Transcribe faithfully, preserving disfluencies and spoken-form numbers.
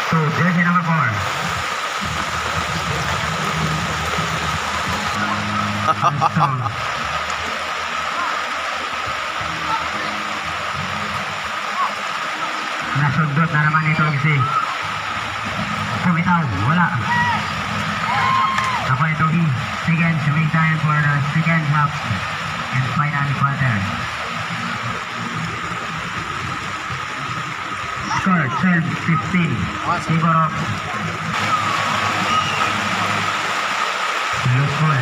to jersey number four. Strong. Nasundot na naman ito si Pumitaw, wala. Ako ito di seconds remaining time for the second half and final quarter. Score twelve fifteen. Siguro look good.